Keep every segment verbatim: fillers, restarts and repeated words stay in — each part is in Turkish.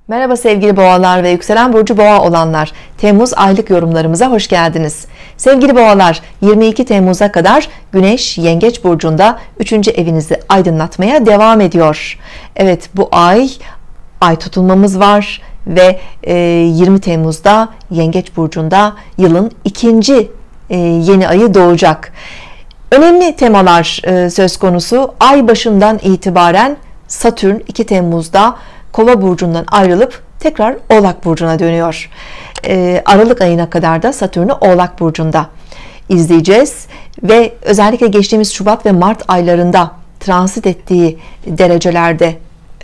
Merhaba sevgili boğalar ve yükselen burcu boğa olanlar, Temmuz aylık yorumlarımıza hoş geldiniz. Sevgili boğalar, yirmi iki Temmuz'a kadar Güneş Yengeç burcunda üçüncü evinizi aydınlatmaya devam ediyor. Evet, bu ay ay tutulmamız var ve yirmi Temmuz'da Yengeç burcunda yılın ikinci yeni ayı doğacak. Önemli temalar söz konusu. Ay başından itibaren Satürn iki Temmuz'da Kova burcundan ayrılıp tekrar Oğlak burcuna dönüyor. Ee, Aralık ayına kadar da Satürn'ü Oğlak burcunda izleyeceğiz ve özellikle geçtiğimiz Şubat ve Mart aylarında transit ettiği derecelerde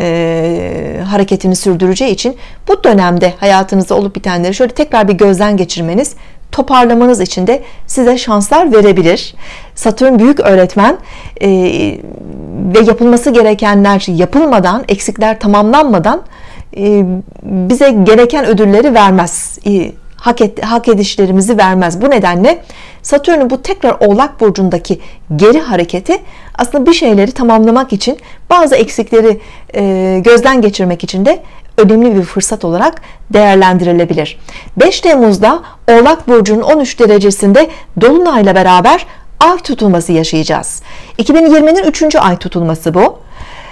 e, hareketini sürdüreceği için bu dönemde hayatınızda olup bitenleri şöyle tekrar bir gözden geçirmeniz, toparlamanız için de size şanslar verebilir. Satürn büyük öğretmen e, ve yapılması gerekenler yapılmadan, eksikler tamamlanmadan e, bize gereken ödülleri vermez. E, hak, et, hak edişlerimizi vermez. Bu nedenle Satürn'ün bu tekrar Oğlak burcundaki geri hareketi aslında bir şeyleri tamamlamak için, bazı eksikleri e, gözden geçirmek için de önemli bir fırsat olarak değerlendirilebilir. beş Temmuz'da Oğlak burcunun on üç derecesinde dolunayla beraber ay tutulması yaşayacağız. iki bin yirminin üçüncü ay tutulması bu.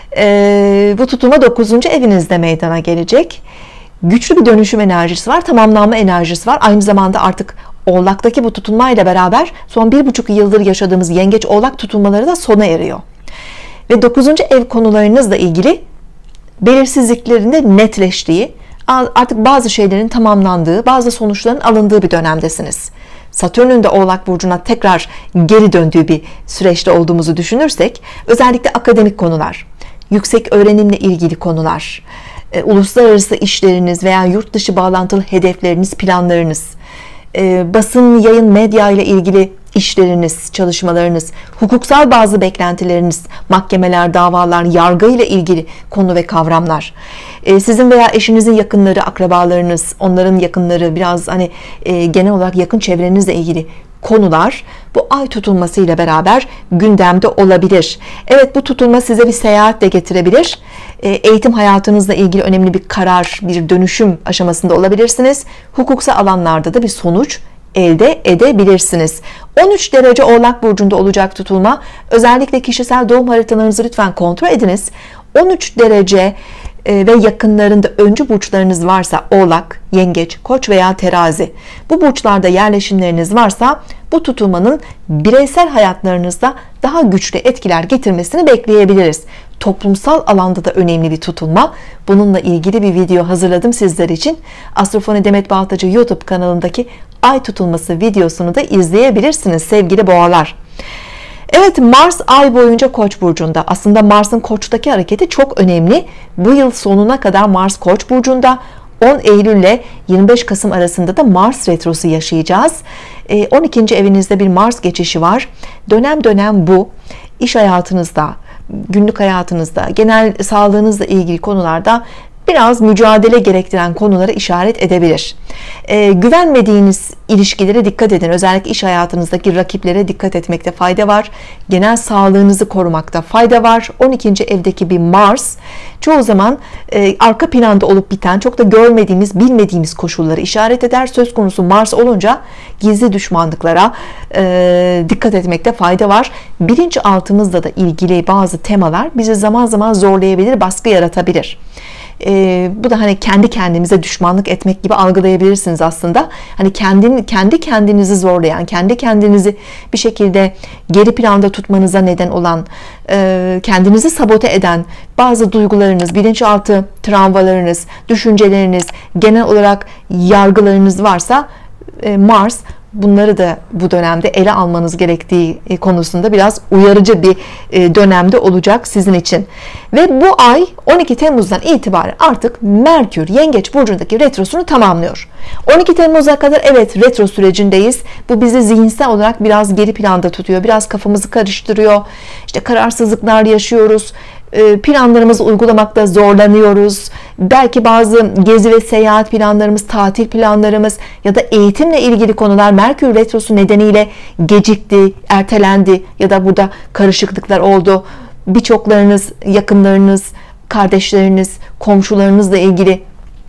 Ee, bu tutulma dokuzuncu evinizde meydana gelecek. Güçlü bir dönüşüm enerjisi var, tamamlanma enerjisi var. Aynı zamanda artık Oğlak'taki bu tutulmayla beraber son bir buçuk yıldır yaşadığımız Yengeç Oğlak tutulmaları da sona eriyor. Ve dokuzuncu ev konularınızla ilgili belirsizliklerinde netleştiği, artık bazı şeylerin tamamlandığı, bazı sonuçların alındığı bir dönemdesiniz. Satürn'ün de Oğlak burcuna tekrar geri döndüğü bir süreçte olduğumuzu düşünürsek, özellikle akademik konular, yüksek öğrenimle ilgili konular, e, uluslararası işleriniz veya yurt dışı bağlantılı hedefleriniz, planlarınız, e, basın, yayın, medya ile ilgili işleriniz, çalışmalarınız, hukuksal bazı beklentileriniz, mahkemeler, davalar, yargı ile ilgili konu ve kavramlar, e, sizin veya eşinizin yakınları, akrabalarınız, onların yakınları, biraz hani e, genel olarak yakın çevrenizle ilgili konular bu ay tutulması ile beraber gündemde olabilir. Evet, bu tutulma size bir seyahat de getirebilir. E, eğitim hayatınızla ilgili önemli bir karar, bir dönüşüm aşamasında olabilirsiniz. Hukuksal alanlarda da bir sonuç elde edebilirsiniz. on üç derece Oğlak burcunda olacak tutulma. Özellikle kişisel doğum haritalarınızı lütfen kontrol ediniz. on üç derece ve yakınlarında öncü burçlarınız varsa, Oğlak, Yengeç, Koç veya Terazi, bu burçlarda yerleşimleriniz varsa bu tutulmanın bireysel hayatlarınızda daha güçlü etkiler getirmesini bekleyebiliriz. Toplumsal alanda da önemli bir tutulma. Bununla ilgili bir video hazırladım sizler için. Astrofoni Demet Baltacı YouTube kanalındaki ay tutulması videosunu da izleyebilirsiniz sevgili boğalar. Evet, Mars ay boyunca Koç burcunda. Aslında Mars'ın Koç'taki hareketi çok önemli. Bu yıl sonuna kadar Mars Koç burcunda. on Eylül ile yirmi beş Kasım arasında da Mars retrosu yaşayacağız. on ikinci evinizde bir Mars geçişi var. Dönem dönem bu iş hayatınızda, günlük hayatınızda, genel sağlığınızla ilgili konularda biraz mücadele gerektiren konulara işaret edebilir. Ee, güvenmediğiniz ilişkilere dikkat edin. Özellikle iş hayatınızdaki rakiplere dikkat etmekte fayda var. Genel sağlığınızı korumakta fayda var. on ikinci evdeki bir Mars çoğu zaman e, arka planda olup biten, çok da görmediğimiz, bilmediğimiz koşulları işaret eder. Söz konusu Mars olunca gizli düşmanlıklara e, dikkat etmekte fayda var. Bilinçaltımızla da ilgili bazı temalar bizi zaman zaman zorlayabilir, baskı yaratabilir. Ee, bu da hani kendi kendimize düşmanlık etmek gibi algılayabilirsiniz aslında. Hani kendin, kendi kendinizi zorlayan, kendi kendinizi bir şekilde geri planda tutmanıza neden olan, e, kendinizi sabote eden bazı duygularınız, bilinçaltı travmalarınız, düşünceleriniz, genel olarak yargılarınız varsa e, Mars bunları da bu dönemde ele almanız gerektiği konusunda biraz uyarıcı bir dönemde olacak sizin için. Ve bu ay on iki Temmuz'dan itibaren artık Merkür Yengeç burcundaki retrosunu tamamlıyor. on iki Temmuz'a kadar evet retro sürecindeyiz. Bu bizi zihinsel olarak biraz geri planda tutuyor. Biraz kafamızı karıştırıyor. İşte kararsızlıklar yaşıyoruz. Planlarımızı uygulamakta zorlanıyoruz. Belki bazı gezi ve seyahat planlarımız, tatil planlarımız ya da eğitimle ilgili konular Merkür retrosu nedeniyle gecikti, ertelendi ya da burada karışıklıklar oldu. Birçoklarınız, yakınlarınız, kardeşleriniz, komşularınızla ilgili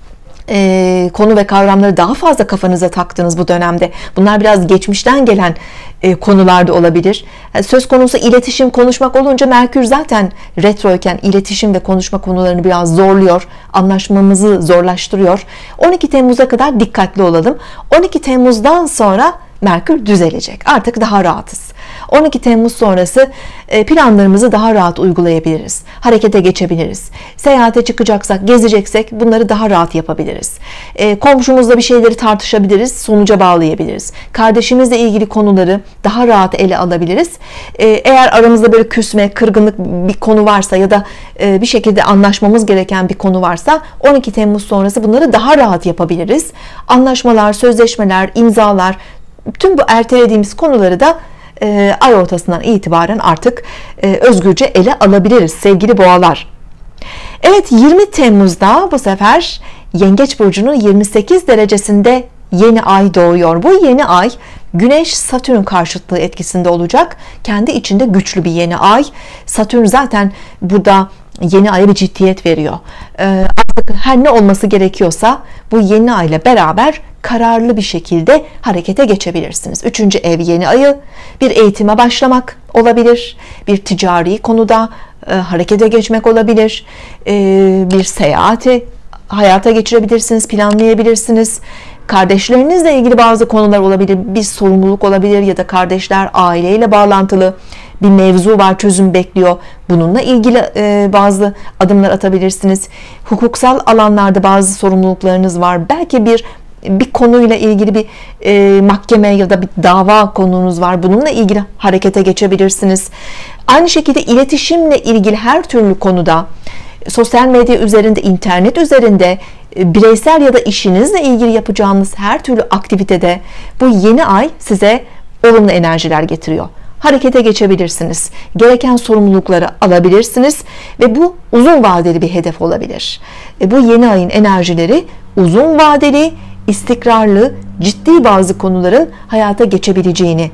e, konu ve kavramları daha fazla kafanıza taktınız bu dönemde. Bunlar biraz geçmişten gelen e, konularda olabilir. Yani söz konusu iletişim, konuşmak olunca Merkür zaten retroyken iletişim ve konuşma konularını biraz zorluyor. Anlaşmamızı zorlaştırıyor. on iki Temmuz'a kadar dikkatli olalım. on iki Temmuz'dan sonra Merkür düzelecek. Artık daha rahatız. on iki Temmuz sonrası planlarımızı daha rahat uygulayabiliriz. Harekete geçebiliriz. Seyahate çıkacaksak, gezeceksek bunları daha rahat yapabiliriz. Komşumuzla bir şeyleri tartışabiliriz, sonuca bağlayabiliriz. Kardeşimizle ilgili konuları daha rahat ele alabiliriz. Eğer aramızda böyle küsme, kırgınlık bir konu varsa ya da bir şekilde anlaşmamız gereken bir konu varsa on iki Temmuz sonrası bunları daha rahat yapabiliriz. Anlaşmalar, sözleşmeler, imzalar, tüm bu ertelediğimiz konuları da e, ay ortasından itibaren artık e, özgürce ele alabiliriz sevgili boğalar. Evet, yirmi Temmuz'da bu sefer Yengeç burcunun yirmi sekiz derecesinde yeni ay doğuyor. Bu yeni ay Güneş Satürn karşıtlığı etkisinde olacak. Kendi içinde güçlü bir yeni ay. Satürn zaten burada yeni aya bir ciddiyet veriyor. Ee, artık her ne olması gerekiyorsa bu yeni ay ile beraber kararlı bir şekilde harekete geçebilirsiniz. Üçüncü ev yeni ayı, bir eğitime başlamak olabilir, bir ticari konuda e, harekete geçmek olabilir, e, bir seyahati hayata geçirebilirsiniz, planlayabilirsiniz. Kardeşlerinizle ilgili bazı konular olabilir, bir sorumluluk olabilir ya da kardeşler aileyle bağlantılı bir mevzu var, çözüm bekliyor. Bununla ilgili e, bazı adımlar atabilirsiniz. Hukuksal alanlarda bazı sorumluluklarınız var. Belki bir bir konuyla ilgili bir e, mahkeme ya da bir dava konunuz var. Bununla ilgili harekete geçebilirsiniz. Aynı şekilde iletişimle ilgili her türlü konuda, sosyal medya üzerinde, internet üzerinde, bireysel ya da işinizle ilgili yapacağınız her türlü aktivitede bu yeni ay size olumlu enerjiler getiriyor. Harekete geçebilirsiniz. Gereken sorumlulukları alabilirsiniz ve bu uzun vadeli bir hedef olabilir. E, bu yeni ayın enerjileri uzun vadeli, istikrarlı, ciddi bazı konuların hayata geçebileceğini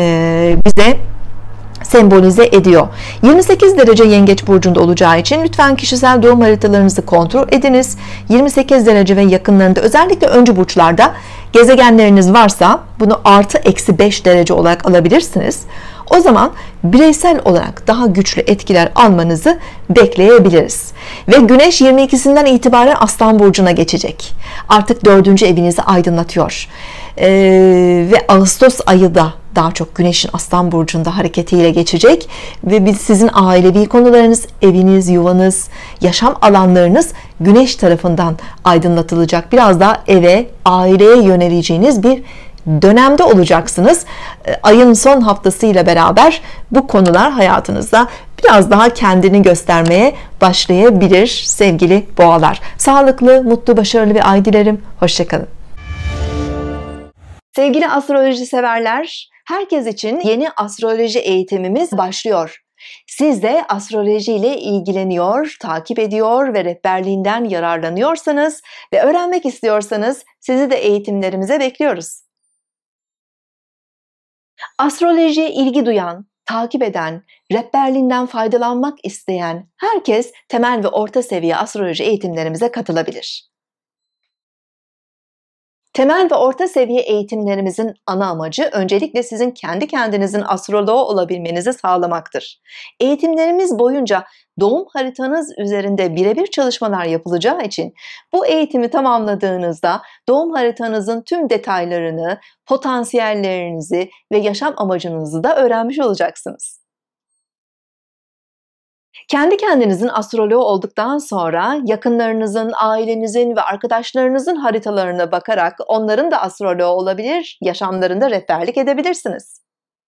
e, bize sembolize ediyor. yirmi sekiz derece Yengeç burcunda olacağı için lütfen kişisel doğum haritalarınızı kontrol ediniz. yirmi sekiz derece ve yakınlarında, özellikle öncü burçlarda gezegenleriniz varsa bunu artı eksi beş derece olarak alabilirsiniz. O zaman bireysel olarak daha güçlü etkiler almanızı bekleyebiliriz. Ve Güneş yirmi ikisinden itibaren Aslan burcuna geçecek. Artık dördüncü evinizi aydınlatıyor. Ee, ve Ağustos ayı da daha çok Güneş'in Aslan burcunda hareketiyle geçecek ve biz, sizin ailevi konularınız, eviniz, yuvanız, yaşam alanlarınız Güneş tarafından aydınlatılacak. Biraz daha eve, aileye yöneleceğiniz bir dönemde olacaksınız. Ayın son haftasıyla beraber bu konular hayatınızda biraz daha kendini göstermeye başlayabilir sevgili boğalar. Sağlıklı, mutlu, başarılı bir ay dilerim. Hoşça kalın. Sevgili astroloji severler, herkes için yeni astroloji eğitimimiz başlıyor. Siz de astroloji ile ilgileniyor, takip ediyor ve rehberliğinden yararlanıyorsanız ve öğrenmek istiyorsanız sizi de eğitimlerimize bekliyoruz. Astrolojiye ilgi duyan, takip eden, rehberliğinden faydalanmak isteyen herkes temel ve orta seviye astroloji eğitimlerimize katılabilir. Temel ve orta seviye eğitimlerimizin ana amacı öncelikle sizin kendi kendinizin astroloğu olabilmenizi sağlamaktır. Eğitimlerimiz boyunca doğum haritanız üzerinde birebir çalışmalar yapılacağı için bu eğitimi tamamladığınızda doğum haritanızın tüm detaylarını, potansiyellerinizi ve yaşam amacınızı da öğrenmiş olacaksınız. Kendi kendinizin astroloğu olduktan sonra yakınlarınızın, ailenizin ve arkadaşlarınızın haritalarına bakarak onların da astroloğu olabilir, yaşamlarında rehberlik edebilirsiniz.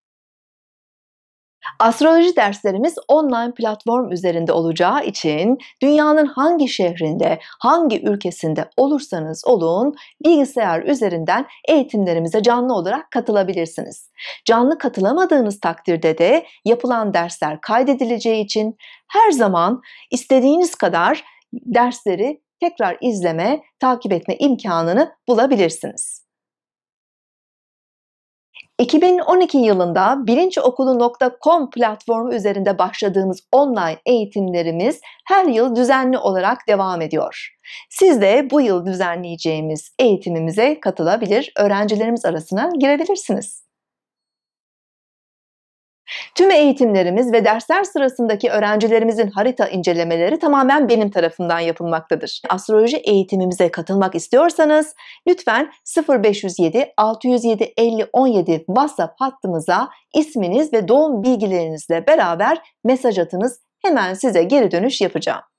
Astroloji derslerimiz online platform üzerinde olacağı için dünyanın hangi şehrinde, hangi ülkesinde olursanız olun bilgisayar üzerinden eğitimlerimize canlı olarak katılabilirsiniz. Canlı katılamadığınız takdirde de yapılan dersler kaydedileceği için her zaman istediğiniz kadar dersleri tekrar izleme, takip etme imkanını bulabilirsiniz. iki bin on iki yılında bilinçokulu nokta com platformu üzerinde başladığımız online eğitimlerimiz her yıl düzenli olarak devam ediyor. Siz de bu yıl düzenleyeceğimiz eğitimimize katılabilir, öğrencilerimiz arasına girebilirsiniz. Tüm eğitimlerimiz ve dersler sırasındaki öğrencilerimizin harita incelemeleri tamamen benim tarafımdan yapılmaktadır. Astroloji eğitimimize katılmak istiyorsanız lütfen sıfır beş yüz yedi altı yüz yedi elli on yedi WhatsApp hattımıza isminiz ve doğum bilgilerinizle beraber mesaj atınız. Hemen size geri dönüş yapacağım.